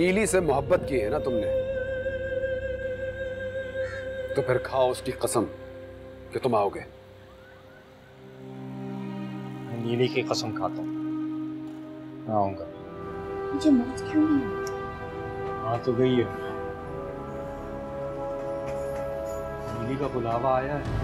नीली से मोहब्बत की है ना तुमने, तो फिर खाओ उसकी कसम कि तुम आओगे। मैं नीली की कसम खाता हूँ, मैं आऊंगा। मुझे मौत क्यों नहीं आती? आ तो गई है, नीली का बुलावा आया है।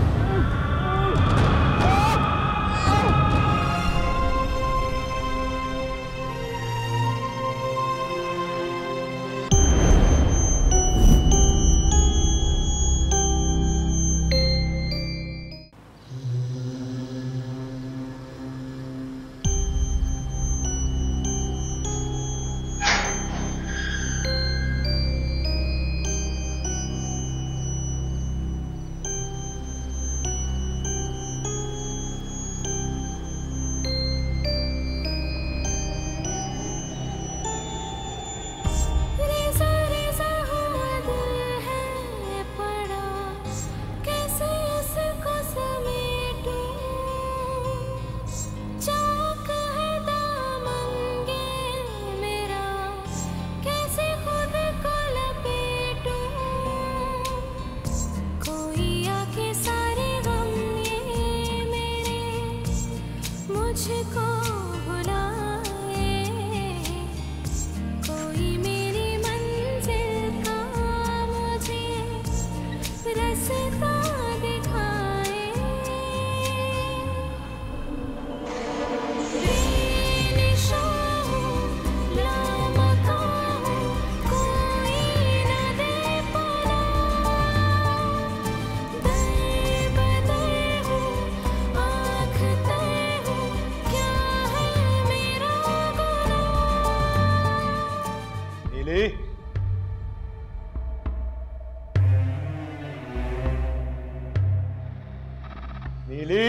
नीली,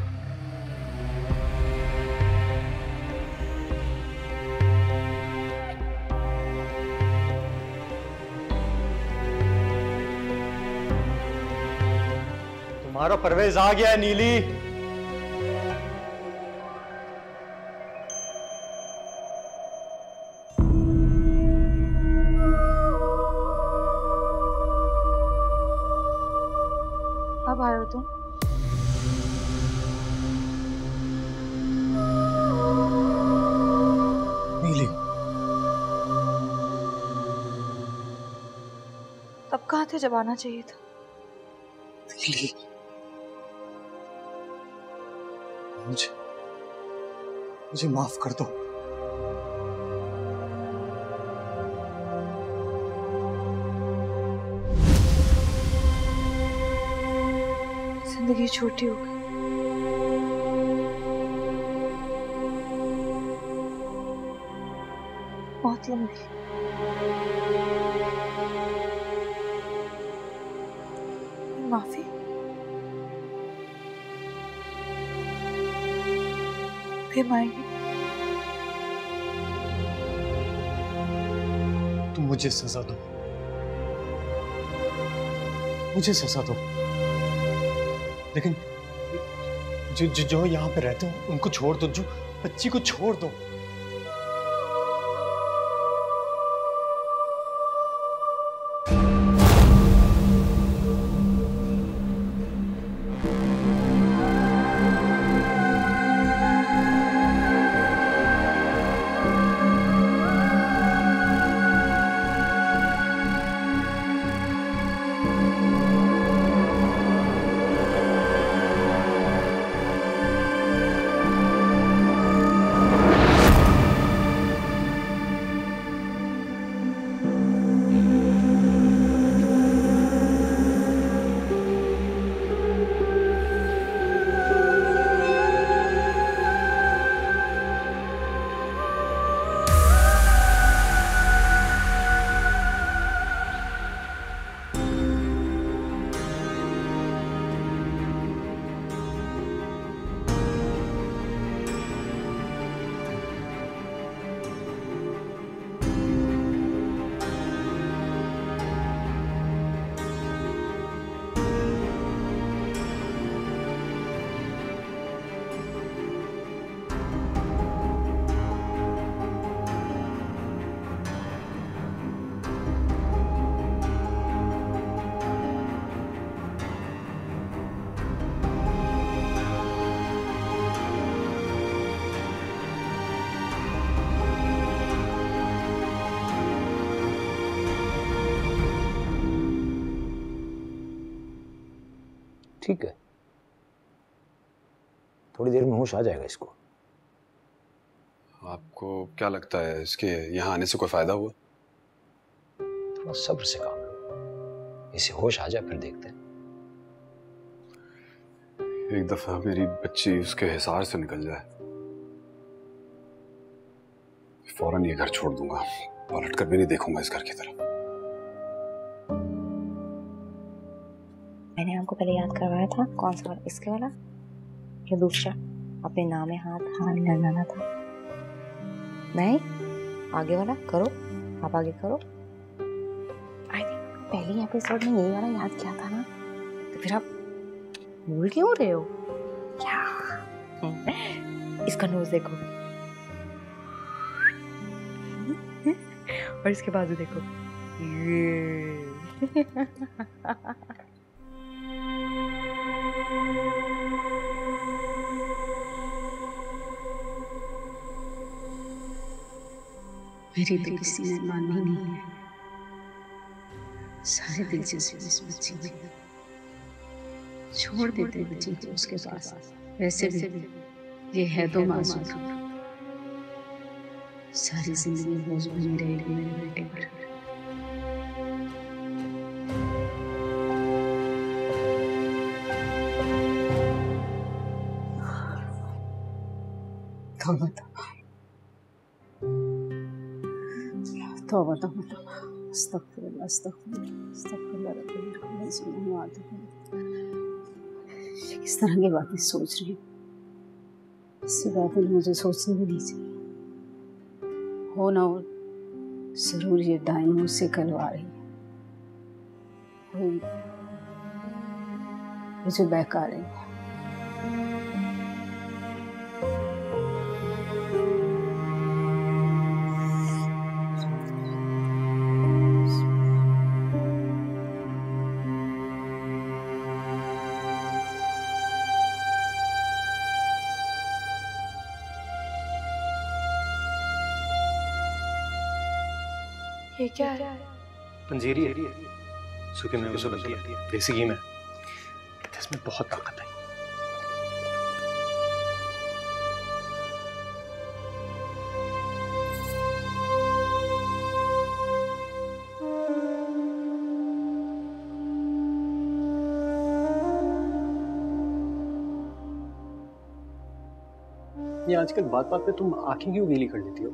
तुम्हारा परवेज आ गया है नीली। अब आए हो तुम? नीली, तब कहाँ थे जब आना चाहिए था? नीली, मुझे माफ कर दो। जिंदगी छोटी हो गई, बहुत लंबी। माफी? फिर माएंगे? तुम मुझे सजा दो, मुझे सजा दो, लेकिन जो यहाँ पे रहते हो उनको छोड़ दो, जो बच्ची को छोड़ दो। ठीक है, थोड़ी देर में होश आ जाएगा इसको। आपको क्या लगता है इसके यहाँ आने से कोई फायदा हुआ? थोड़ा सब्र से काम लो, इसे होश आ जाए फिर देखते हैं। एक दफा मेरी बच्ची उसके हिसार से निकल जाए, फौरन ये घर छोड़ दूंगा, पलट कर भी नहीं देखूंगा इस घर की तरफ। मैंने आपको पहले याद करवाया था। कौन सा वाला, इसके वाला या दूसरा? अपने नाम में हाथ लगाना था। नहीं, आगे वाला करो, आप आगे करो। आई थिंक पहले एपिसोड में यही वाला याद किया था ना, तो फिर आप भूल क्यों रहे हो क्या? इसका नोज देखो और इसके बाजू देखो। मेरी तो किसी ने मानी नहीं है। सारे दिलचस्पी इस बच्ची में, छोड़ देते बच्ची को उसके पास। वैसे भी ये है तो मासूम, सारी जिंदगी बोझ बनी रहेगी मेरे बेटे पर। तौबा अस्तगफिरुल्लाह अस्तगफिरुल्लाह रब्बिल किस तरह की बातें सोच रही हूँ, इससे बातें मुझे सोचनी भी नहीं चाहिए। हो ना हो जरूर ये डाइन मुझसे करवा रही है, मुझे बहका रही है। ये क्या है? पंजीरी है, सूखे मेवे से बनती है, देसी घी में। इसमें बहुत ताकत है। ये आजकल बात बात पे तुम आंखें क्यों गीली कर लेती हो?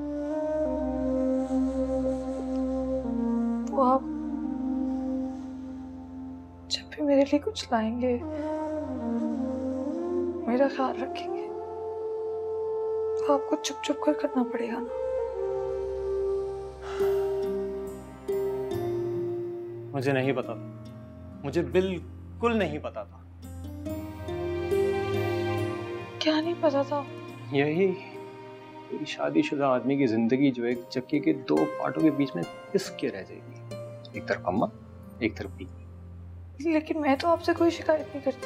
वो आप जब भी मेरे लिए कुछ लाएंगे, मेरा ख्याल रखेंगे, तो आपको चुप चुप कर करना पड़ेगा ना। मुझे नहीं पता था, मुझे बिल्कुल नहीं पता था। क्या नहीं पता था? यही मेरी शादीशुदा आदमी की जिंदगी जो एक चक्के के दो पार्टों के बीच में पिस के रह जाएगी, एक तरफ अम्मा, एक तरफ बीवी। लेकिन मैं तो आपसे कोई शिकायत नहीं करती।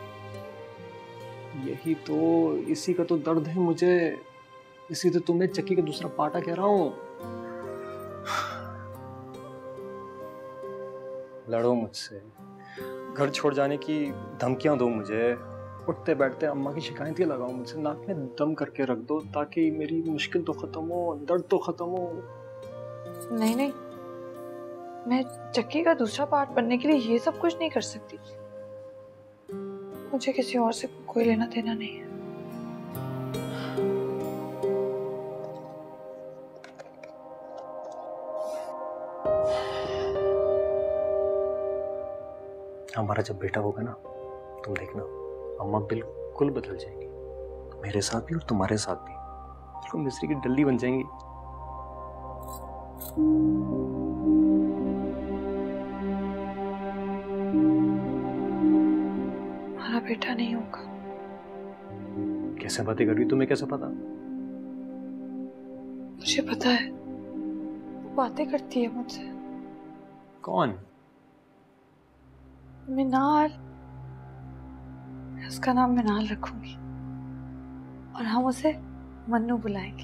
यही तो, इसी का तो दर्द है मुझे, इसी तो तुम्हें चक्की का दूसरा पार्टा कह रहा हूं। लड़ो मुझसे, घर छोड़ जाने की धमकियां दो मुझे, उठते बैठते अम्मा की शिकायतें लगाओ मुझसे, नाक में दम करके रख दो ताकि मेरी मुश्किल तो खत्म हो, दर्द तो खत्म हो। नहीं नहीं, मैं चक्की का दूसरा पार्ट बनने के लिए ये सब कुछ नहीं कर सकती। मुझे किसी और से कोई लेना देना नहीं है। हमारा जब बेटा होगा ना, तुम देखना अम्मा बिल्कुल बदल जाएंगी, मेरे साथ भी और तुम्हारे साथ भी, बिल्कुल मिस्री की डल्ली बन जाएंगी। हमारा बेटा नहीं होगा। कैसे बातें कर रही, तुम्हें कैसे पता? मुझे पता है, वो बातें करती है मुझसे। कौन? मिनाल, मैं उसका नाम मिनाल रखूंगी और हम उसे मन्नू बुलाएंगे।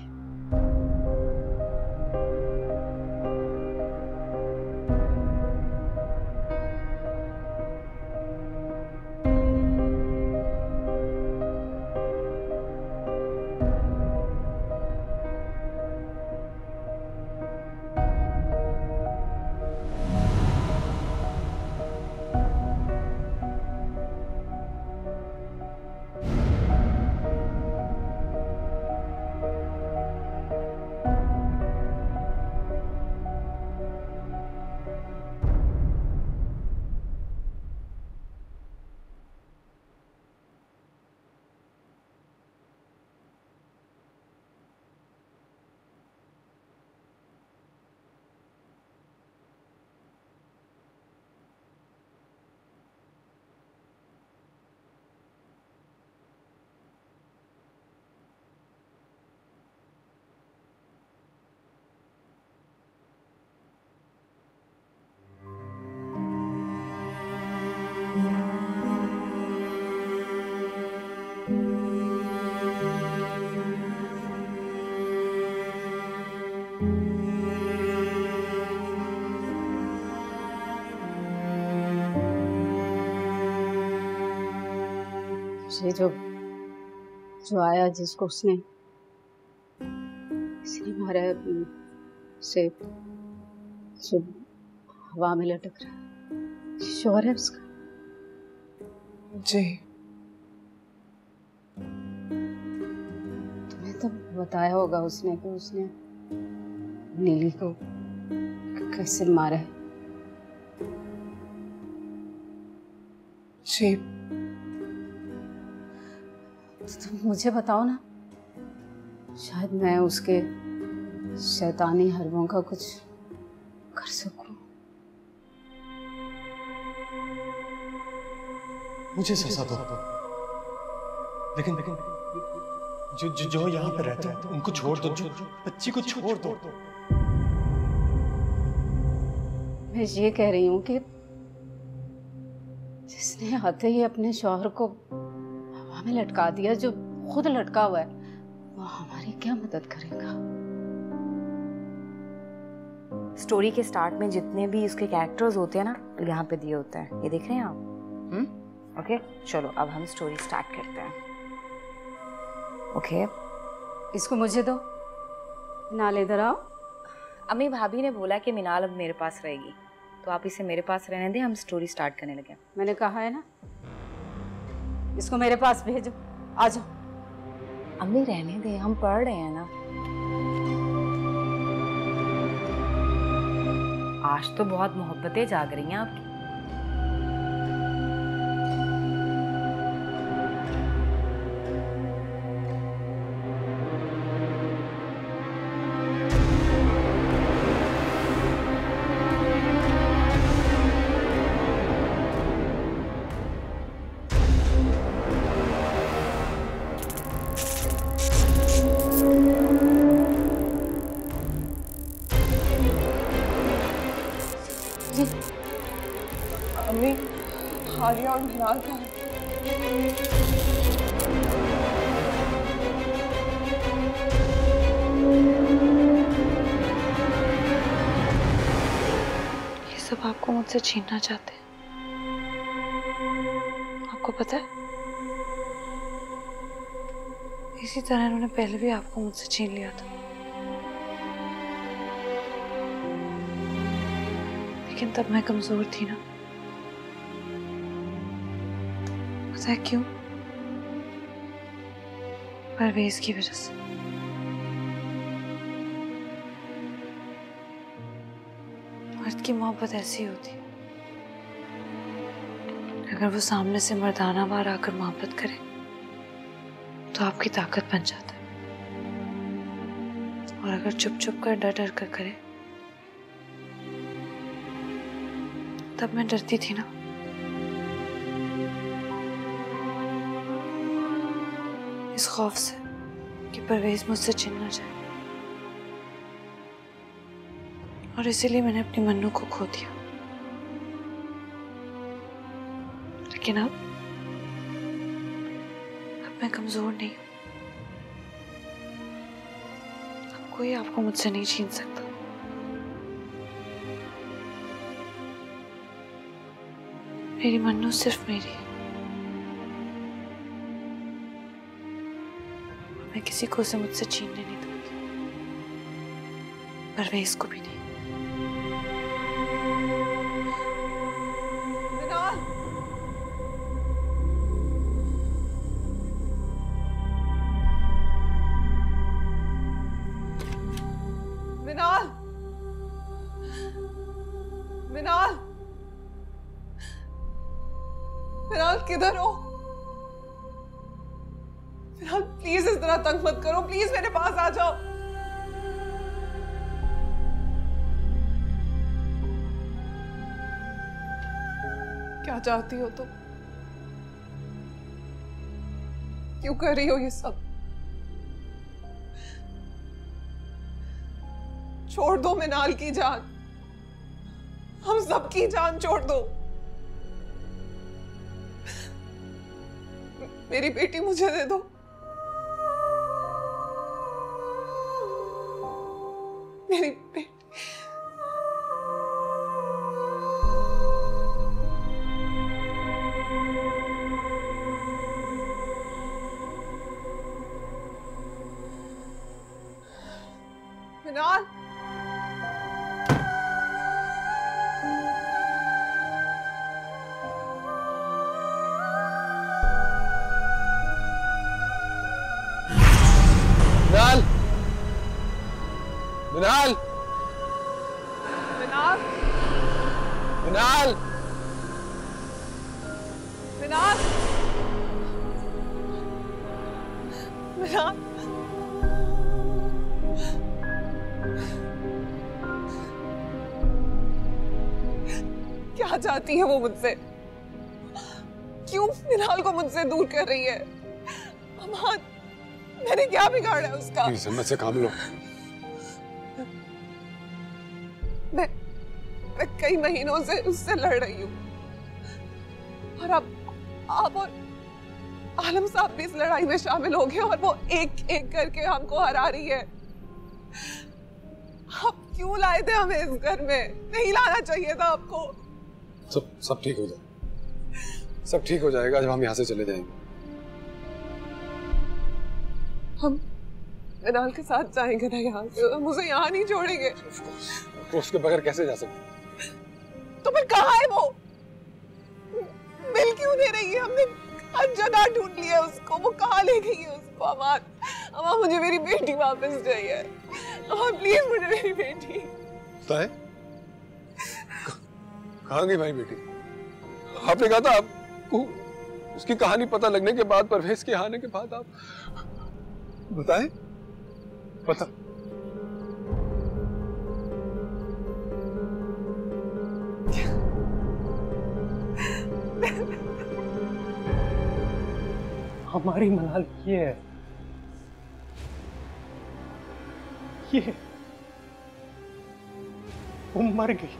ये जो जो आया जिसको उसने मारा है, उसे जो हवा में लटक रहा है, शोर है उसका। जी तुम्हें तो बताया होगा उसने कि उसने नीली को कैसे मारा है। जी तो तुम मुझे बताओ ना, शायद मैं उसके शैतानी हरबों का कुछ कर सकूं। मुझे सजा दो, लेकिन जो जो जो यहाँ पे रहते हैं उनको छोड़ दो, जो बच्ची को छोड़ दो। मैं ये कह रही हूँ कि जिसने आते ही अपने शौहर को हवा में लटका दिया, जो खुद लटका हुआ है, वो हमारी क्या मदद करेगा? स्टोरी के स्टार्ट में जितने भी इसके कैरेक्टर्स होते हैं ना, यहाँ पे दिए होते हैं। ये देख रहे हैं आप? ओके, चलो अब हम स्टोरी स्टार्ट करते हैं। ओके, इसको मुझे दो, नाल इधर आओ। अम्मी भाभी ने बोला कि मिनाल अब मेरे पास रहेगी, तो आप इसे मेरे पास रहने दें, हम स्टोरी स्टार्ट करने लगे। मैंने कहा है ना, इसको मेरे पास भेजो। आ जाओ। अम्मी रहने दें, हम पढ़ रहे हैं ना। आज तो बहुत मोहब्बतें जाग रही हैं आपकी। अम्मी, हारिया और मिनाल का ये सब आपको मुझसे छीनना चाहते हैं, आपको पता है? इसी तरह इन्होंने पहले भी आपको मुझसे छीन लिया था, लेकिन तब मैं कमजोर थी ना। पता है क्यों? परवेज की वजह से। मर्द की मोहब्बत ऐसी होती है, अगर वो सामने से मर्दाना वार आकर मोहब्बत करे तो आपकी ताकत बन जाता है, और अगर चुप चुप कर डर डर कर करे, तब मैं डरती थी ना। इस खौफ से कि परवेज मुझसे छिन ना जाए, और इसीलिए मैंने अपनी मन्नू को खो दिया। लेकिन अब मैं कमजोर नहीं हूं, अब कोई आपको मुझसे नहीं छीन सकता। मेरी मन्नू सिर्फ मेरी है, मैं किसी को उसे मुझसे छीनने नहीं दूंगी, परवेज को भी नहीं। मिनाल, मिनाल, मिनाल, मिनाल किधर हो? मिनाल प्लीज इस तरह तंग मत करो, प्लीज मेरे पास आ जाओ। क्या चाहती हो तुम? क्यों कर रही हो ये सब? छोड़ दो मिनाल की जान, हम सबकी जान छोड़ दो। मेरी बेटी मुझे दे दो, मेरी बेटी। मिनाल, मिनाल, मिनाल, मिनाल, मिनाल, मिनाल, क्या चाहती है वो मुझसे? क्यों मिनाल को मुझसे दूर कर रही है? अमान, मैंने क्या बिगाड़ा है उसका? प्लीज हिम्मत से काम लो। मैं कई महीनों से उससे लड़ रही हूँ और अब आप और आलम साहब भी इस लड़ाई में शामिल हो गए और वो एक एक करके हमको हरा रही है। आप क्यों लाए थे हमें इस घर में? नहीं लाना चाहिए था आपको। सब ठीक हो जाएगा, सब ठीक हो जाएगा जब हम यहाँ से चले जाएंगे। हम मिनाल के साथ जाएंगे ना यहाँ से, हम उसे यहाँ नहीं छोड़ेंगे। तो उसके बगैर कैसे जा सकते? तो फिर कहाँ है वो? मिल क्यों दे रही है? हमने हर जगह ढूंढ लिया उसको, वो कहाँ ले गई है उसको? अमान, अमान मुझे मेरी बेटी वापस चाहिए। अमान प्लीज मुझे मेरी बेटी। है? कहाँ गई भाई बेटी? आपने कहा था आपको उसकी कहानी पता लगने के बाद, परवेज के आने के बाद आप बताएं। पता हमारी मनाल ये है, ये वो मर गई।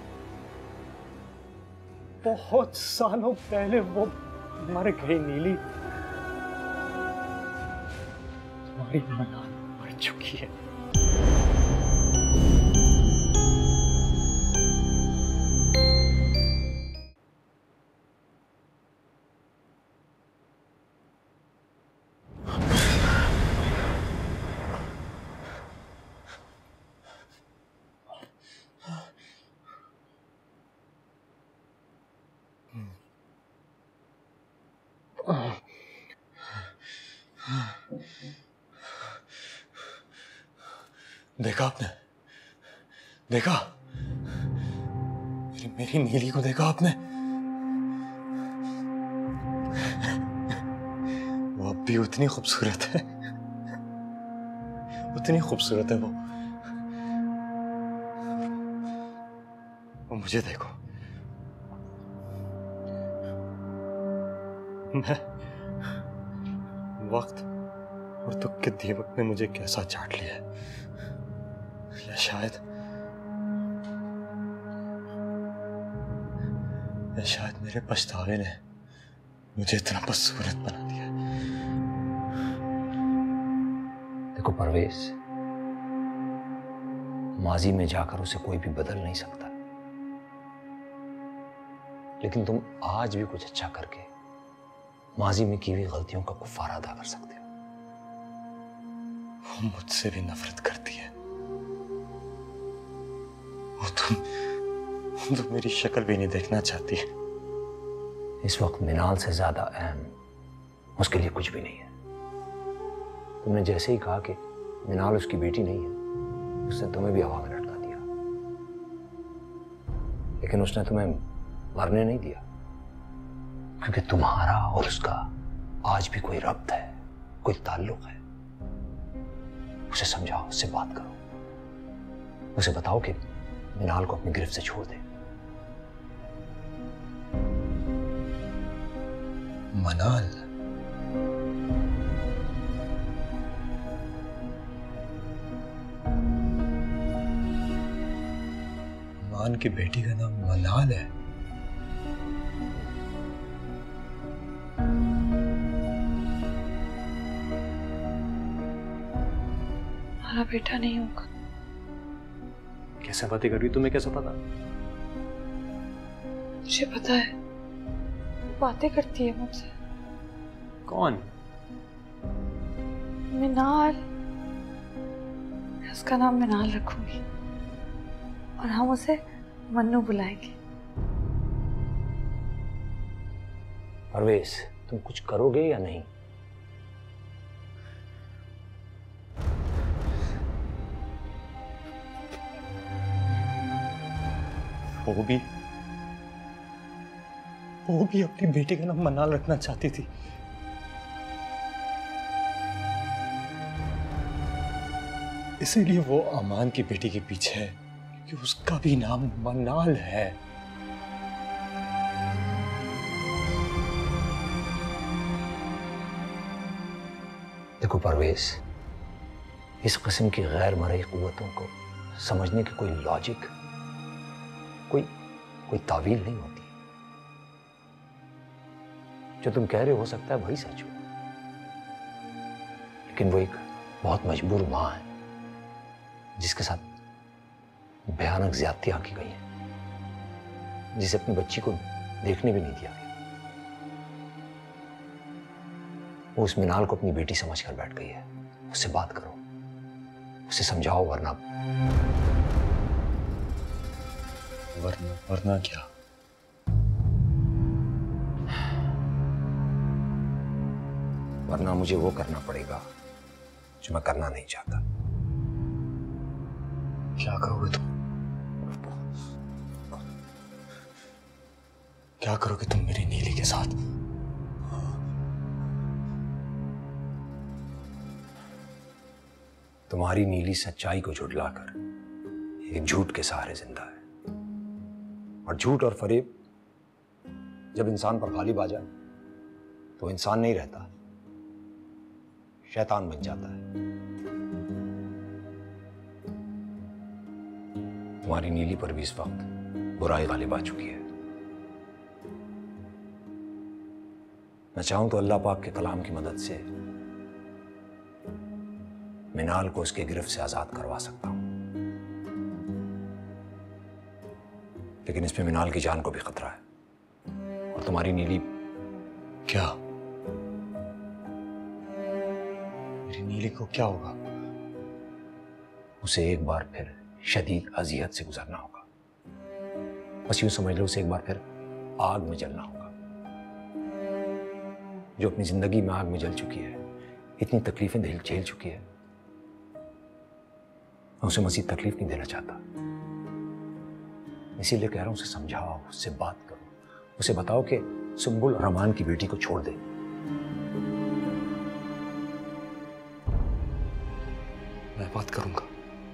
बहुत सालों पहले वो मर गई नीली। तुम्हारी मनाल मर चुकी है। देखा आपने? देखा? मेरी नीली को देखा आपने? वो अब भी उतनी खूबसूरत है, उतनी खूबसूरत है वो। मुझे देखो, मैं वक्त और दुख के दीमक ने मुझे कैसा चाट लिया है, या शायद मेरे पछतावे ने मुझे इतना बदसूरत बना दिया। देखो परवेज, माजी में जाकर उसे कोई भी बदल नहीं सकता, लेकिन तुम आज भी कुछ अच्छा करके माजी में की हुई गलतियों का कुफारा अदा कर सकते हो। वो मुझसे भी नफरत करती है। वो तुम मेरी शक्ल भी नहीं देखना चाहती। इस वक्त मिनाल से ज्यादा अहम उसके लिए कुछ भी नहीं है। तुमने जैसे ही कहा कि मिनाल उसकी बेटी नहीं है, उसने तुम्हें भी हवा में लटका दिया, लेकिन उसने तुम्हें मरने नहीं दिया, क्योंकि तुम्हारा और उसका आज भी कोई रब्त है, कोई ताल्लुक है। उसे समझाओ, उससे बात करो, उसे बताओ कि मिनाल को अपनी गिरफ्त से छोड़ दे। मनाल? मान की बेटी का नाम मनाल है? हमारा बेटा नहीं होगा। कैसे बातें कर रही? तुम्हें कैसे पता? मुझे पता है, बातें करती है मुझसे। कौन? मिनाल, उसका नाम मिनाल रखूंगी और हम उसे मन्नू बुलाएंगे। परवेज, तुम कुछ करोगे या नहीं? वो भी अपनी बेटी का नाम मनाल रखना चाहती थी। इसीलिए वो अमान की बेटी के पीछे है क्योंकि उसका भी नाम मनाल है। देखो परवेज, इस किस्म की गैर मरई कुव्वतों को समझने की कोई लॉजिक, कोई तावील नहीं होती। जो तुम कह रहे हो सकता है वही सच हो, लेकिन वो एक बहुत मजबूर मां है जिसके साथ भयानक ज्यादतियां की गई है, जिसे अपनी बच्ची को देखने भी नहीं दिया गया। वो उस मिनाल को अपनी बेटी समझकर बैठ गई है। उससे बात करो, उसे समझाओ, वरना क्या? वरना मुझे वो करना पड़ेगा जो मैं करना नहीं चाहता। क्या करोगे तुम? क्या करोगे तुम मेरी नीली के साथ? तुम्हारी नीली सच्चाई को झुठलाकर एक झूठ के सहारे जिंदा है, और झूठ और फरेब जब इंसान पर गालिब आ जाए तो इंसान नहीं रहता, शैतान बन जाता है। तुम्हारी नीली पर भी इस वक्त बुराई गालिब आ चुकी है। मैं चाहूं तो अल्लाह पाक के कलाम की मदद से मिनाल को उसके गिरफ्त से आजाद करवा सकता हूं, लेकिन इसमें मिनाल की जान को भी खतरा है। और तुम्हारी नीली क्या? मेरी नीली को क्या होगा? उसे एक बार फिर शदीद अजियत से गुजरना होगा। बस यूं समझ लो, उसे एक बार फिर आग में जलना होगा। जो अपनी जिंदगी में आग में जल चुकी है, इतनी तकलीफें झेल चुकी है, मैं उसे मज़ीद तकलीफ नहीं देना चाहता। इसीलिए कह रहा हूं, उसे समझाओ, उससे बात करो, उसे बताओ कि सुंबुल और अमान की बेटी को छोड़ दे। मैं बात करूंगा।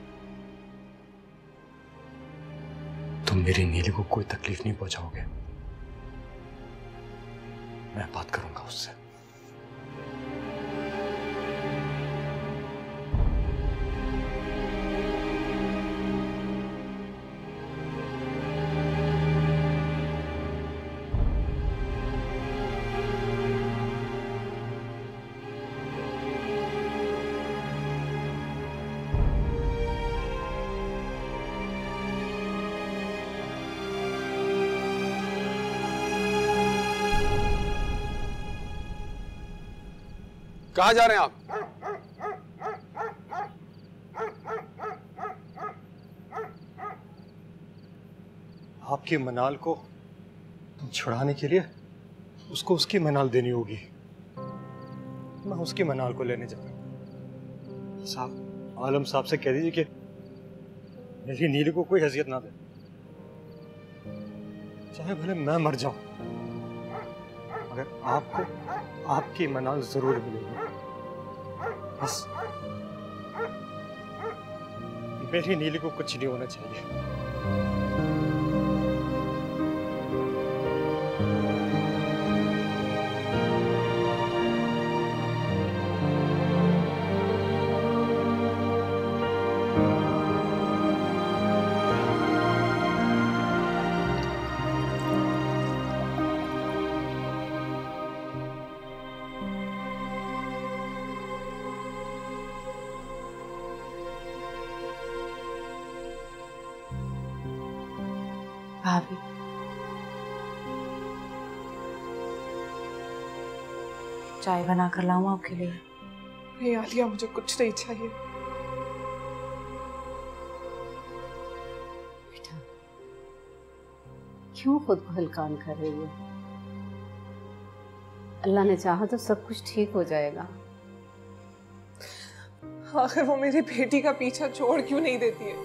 तुम मेरी नीली को कोई तकलीफ नहीं पहुंचाओगे। मैं बात करूंगा उससे। कहाँ जा रहे हैं आप? आपकी मनाल को छुड़ाने के लिए उसको उसकी मनाल देनी होगी। मैं उसकी मनाल को लेने जा रहा हूँ। साहब, आलम साहब से कह दीजिए कि मेरी नीली को कोई हैसियत ना दे, चाहे भले मैं मर जाऊं, मगर आपको आपकी मनाल जरूर मिलेगी। बस मेरी नीली को कुछ नहीं होना चाहिए। भाभी, चाय बना कर लाऊं आपके लिए? नहीं आलिया, मुझे कुछ नहीं चाहिए। क्यों खुद को हल्कान कर रही हो? अल्लाह ने चाहा तो सब कुछ ठीक हो जाएगा। आखिर वो मेरी बेटी का पीछा छोड़ क्यों नहीं देती है?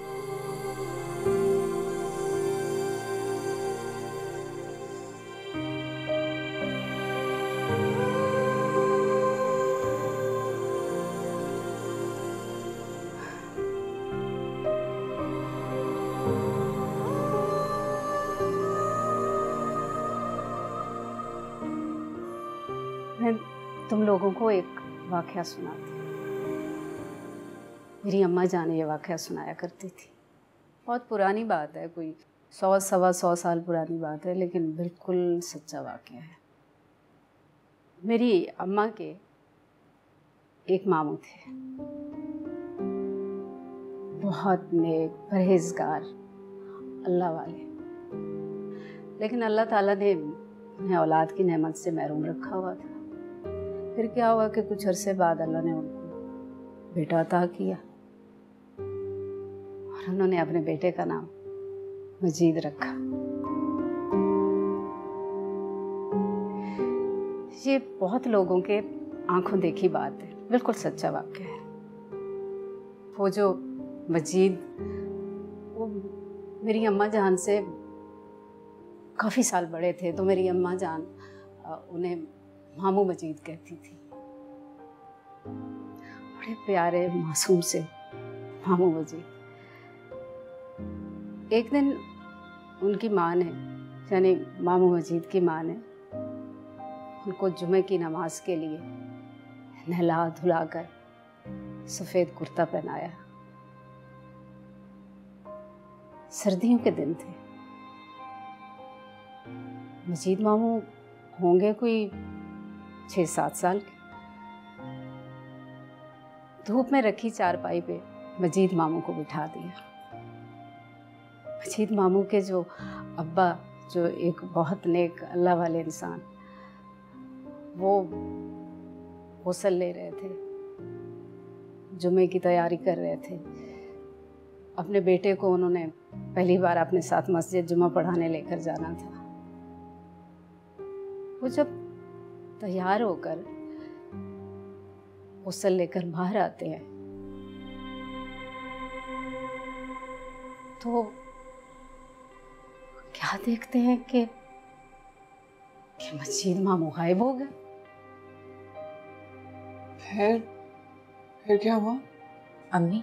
मैं तुम लोगों को एक वाकया सुनाती हूँ। मेरी अम्मा जान ये वाकया सुनाया करती थी। बहुत पुरानी बात है, कोई 100 सवा 100 साल पुरानी बात है, लेकिन बिल्कुल सच्चा वाकया है। मेरी अम्मा के एक मामू थे, बहुत नेक परहेजगार अल्लाह वाले, लेकिन अल्लाह ताला ने उन्हें औलाद की नेमत से महरूम रखा हुआ था। फिर क्या हुआ कि कुछ अरसे बाद अल्लाह ने उनको बेटा अता किया और उन्होंने अपने बेटे का नाम मजीद रखा। ये बहुत लोगों के आंखों देखी बात है, बिल्कुल सच्चा वाकया है। वो जो मजीद, वो मेरी अम्मा जान से काफ़ी साल बड़े थे, तो मेरी अम्मा जान उन्हें मामू मजीद कहती थी। बड़े प्यारे मासूम से मामू मजीद। एक दिन उनकी माँ ने, यानी मामू मजीद की माँ ने, उनको जुमे की नमाज के लिए नहला धुलाकर सफ़ेद कुर्ता पहनाया। सर्दियों के दिन थे। मजीद मामू होंगे कोई 6-7 साल के। धूप में रखी चारपाई पे मजीद मामू को बिठा दिया। मजीद मामू के जो अब्बा, जो एक बहुत नेक अल्लाह वाले इंसान, वो गुस्ल ले रहे थे, जुमे की तैयारी कर रहे थे। अपने बेटे को उन्होंने पहली बार अपने साथ मस्जिद जुमा पढ़ाने लेकर जाना था। वो जब तैयार होकर गुस्ल लेकर बाहर आते हैं तो क्या देखते हैं कि मजीद मामू गायब हो गए। फिर क्या हुआ? अम्मी,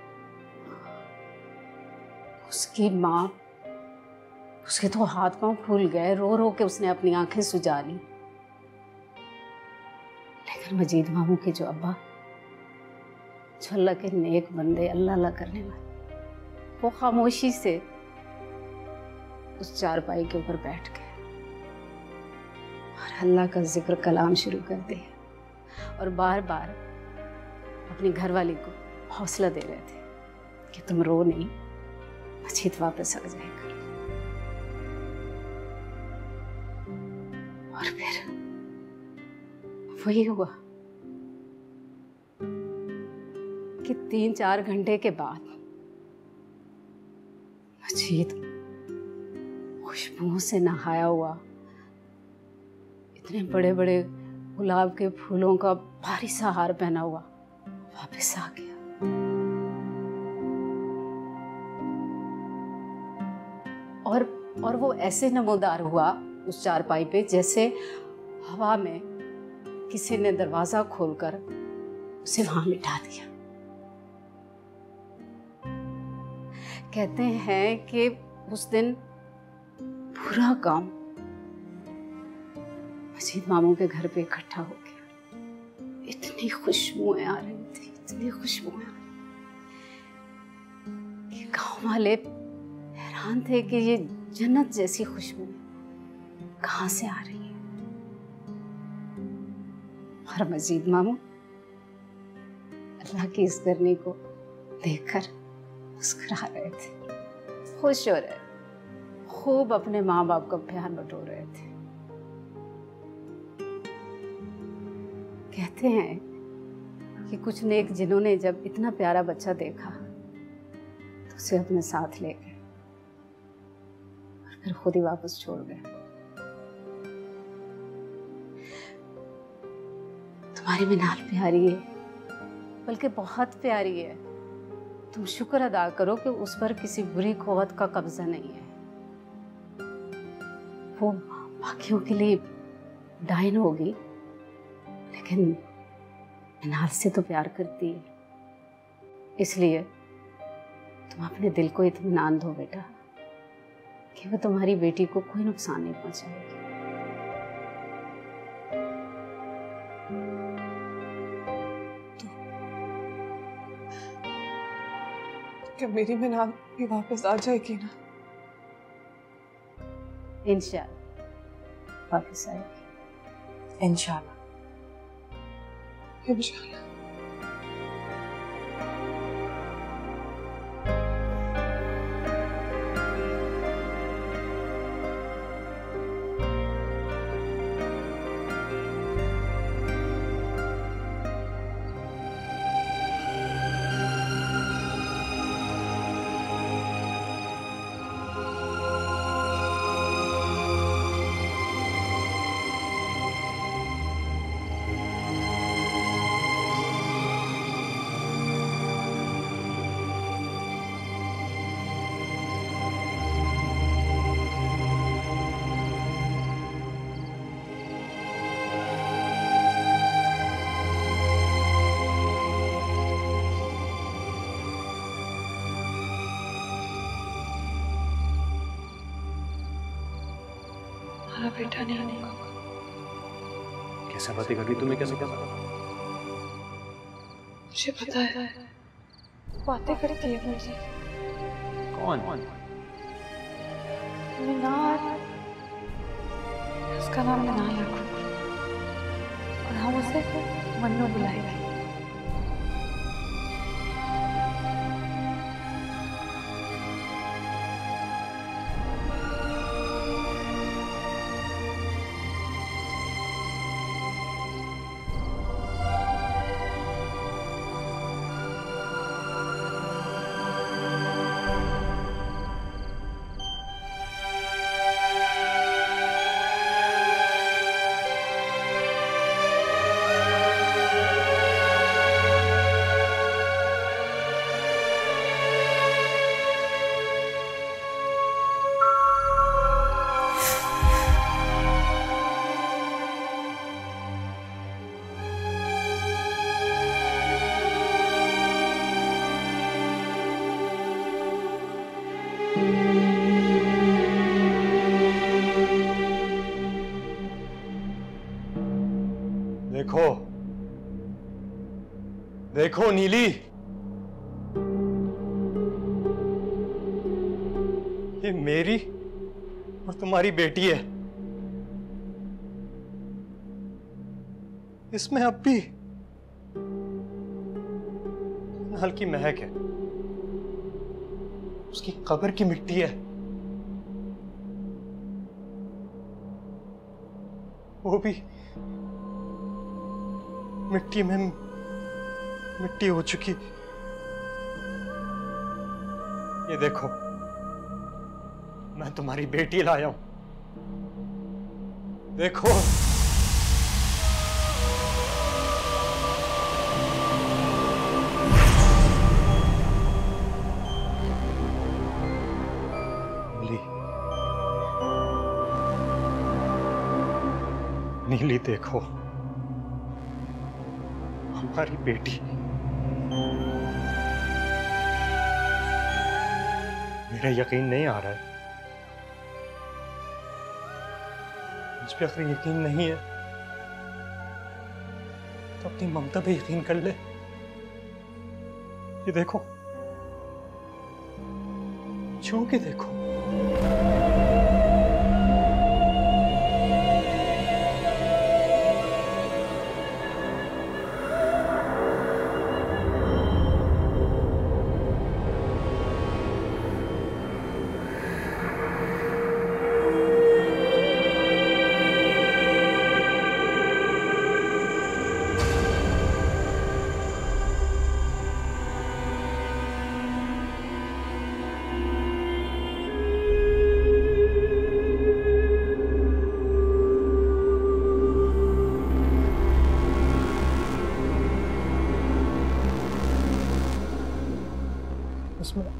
उसकी माँ, उसके तो हाथ पांव फूल गए, रो रो के उसने अपनी आंखें सुजा ली। लेकिन मजीद मामू के जो अब्बा, जो अल्लाह के नेक बंदे, अल्लाह अल्लाह करने वाले, वो खामोशी से उस चारपाई के ऊपर बैठ गए और अल्लाह का जिक्र कलाम शुरू कर दिया और बार बार अपनी घरवाली को हौसला दे रहे थे कि तुम रो नहीं, मजीद वापस आ जाएगा। और फिर वही हुआ कि 3-4 घंटे के बाद मजीद खुशबुओं से नहाया हुआ, इतने बड़े बड़े गुलाब के फूलों का भारी सा हार पहना हुआ वापस आ गया। और वो ऐसे नमोदार हुआ उस चारपाई पे जैसे हवा में किसी ने दरवाजा खोलकर उसे वहां बिठा दिया। कहते हैं कि उस दिन पूरा गांव मजीद मामू के घर पे इकट्ठा हो गया। इतनी खुशबुएं आ रही थी, इतनी खुशबुएं कि गांव वाले हैरान थे कि ये जन्नत जैसी खुशबू कहां से आ रही है। और मजीद मामू अल्लाह की इस करनी को देखकर मुस्कुरा रहे थे, खुश हो रहे, खूब अपने माँ बाप का प्यार बटोर रहे थे। कहते हैं कि कुछ नेक जिन्होंने जब इतना प्यारा बच्चा देखा तो उसे अपने साथ ले गए और फिर खुद ही वापस छोड़ गए। तुम्हारी मिनाल प्यारी है, बल्कि बहुत प्यारी है। तुम शुक्र अदा करो कि उस पर किसी बुरी क़ुव्वत का कब्जा नहीं है। वो बाकियों के लिए डायन होगी, लेकिन मिनाल से तो प्यार करती है। इसलिए तुम अपने दिल को इत्मीनान दो बेटा कि वो तुम्हारी बेटी को कोई नुकसान नहीं पहुंचाएगी। क्या मेरी मिनाल भी वापस आ जाएगी ना? इंशाअल्लाह वापस आएगी। इंशाअल्लाह इंशाअल्लाह। बेटा नहीं होगा। कैसे बातें कर रही, तुम्हें कैसे पता? मुझे पता है, बातें करती है मुझसे। कौन? मिनाल, उसका नाम मिनाल रखो और हम उसे मन्नू बुलाएंगे। देखो देखो नीली, ये मेरी और तुम्हारी बेटी है। इसमें अब भी नल की महक है, उसकी कब्र की मिट्टी है। वो भी मिट्टी में मिट्टी हो चुकी। ये देखो, मैं तुम्हारी बेटी लाया हूं, देखो। नीली देखो, हमारी बेटी। मेरा यकीन नहीं आ रहा है, मुझ पे अगर यकीन नहीं है तो अपनी ममता पे यकीन कर ले। ये देखो, छू के देखो।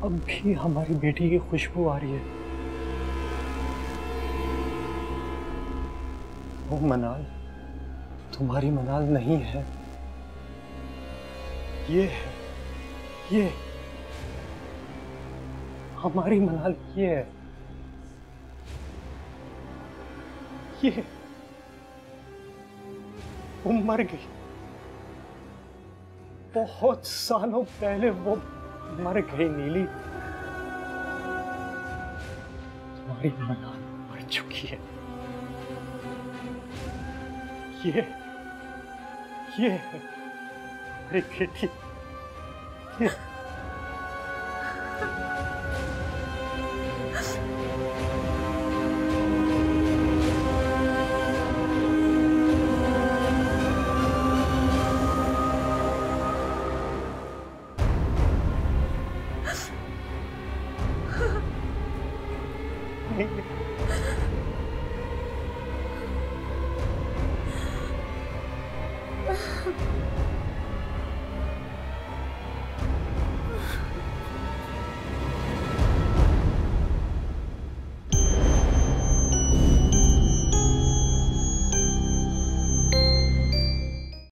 अब भी हमारी बेटी की खुशबू आ रही है। वो मनाल तुम्हारी मनाल नहीं है, ये है, ये हमारी मनाल, ये है, ये वो मर गई। बहुत सालों पहले वो मर गई नीली। तुम्हारी मनाल मर चुकी है। ये है हमारी बेटी। ये नहीं